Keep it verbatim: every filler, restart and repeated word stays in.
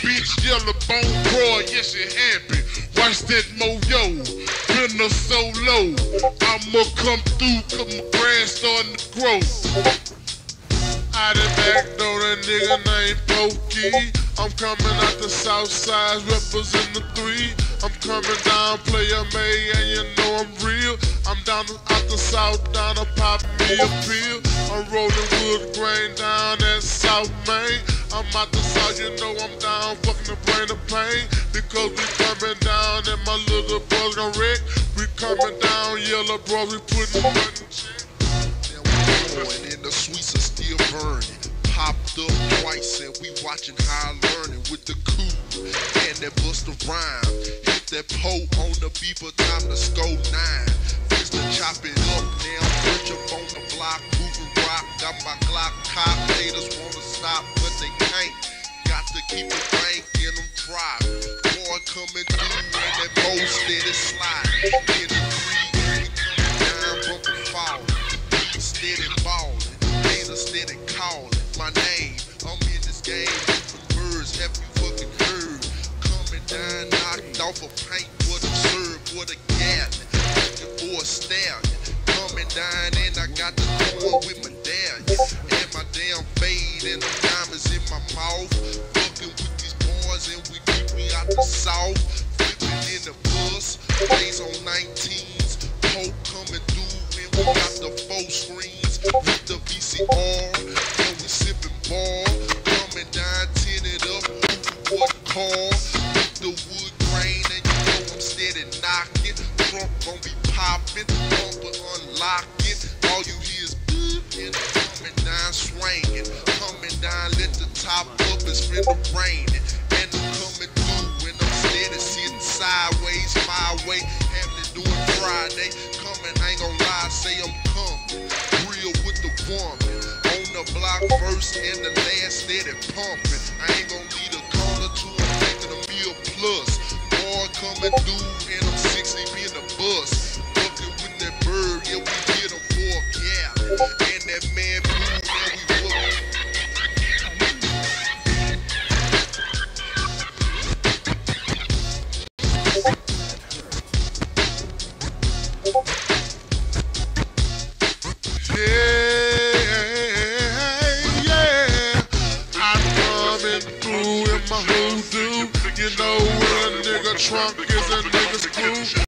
bitch, yellow bone broad, yes it happy. Watch that moyo, been a so low. I'ma come through, cause my grass starting to grow. Out the back door, that nigga named Pokey. I'm coming out the south side, representing the three. I'm coming down, player May, and you know I'm real. I'm down out the south, down to pop me a pill. I'm rolling wood grain down at South Main. I'm out the south, you know I'm down, fucking the brain of pain. Because we coming down and my little brother gon' wreck. We coming down, yellow bro, we putting money in check. Now we going and the sweets are still burning. Popped up twice and we watching high learning with the cool and that Busta Rhyme. Hit that pole on the beeper, time to score nine. Fist to chop it up now, push up on the block, moving rock. Got my Glock cop, haters wanna stop but they can't. Got to keep the bank in them driving. Boy coming through and that bow steady slide. In the three, we coming down, bumper falling. Steady ballin', haters steady callin'. My name, I'm in this game, different birds, have you fucking heard? Coming down, knocked off a paint, what a serve, what a gallon, looking for a stallion. Coming down and I got the corn with medallion, and my damn fade and the diamonds in my mouth. Fucking with these boys and we keep me out the south, flipping in the bus, days on nineteens, Pope coming through and we got the four screens with the V C R. Ball, coming down, tin it up, what car, with the wood grain, and you know I'm steady knocking, trunk gon' be popping, bumper unlocking, all you hear is boop, and I'm coming down swinging, coming down, let the top up, it's finna raining, and I'm coming through, and I'm steady sitting sideways, my way, having it doing Friday, coming, I ain't gon' lie, say I'm coming, real with the woman. The block first and the last steady pumping. I ain't gon' need a corner to I'm taking a meal plus. Boy coming through and I'm six deep in the bus. Fucking with that bird, yeah we hit him for a gallon. And that man blue, now we fucking. Yeah. My hoodoo, you know when a nigga trunk is a nigga's crew.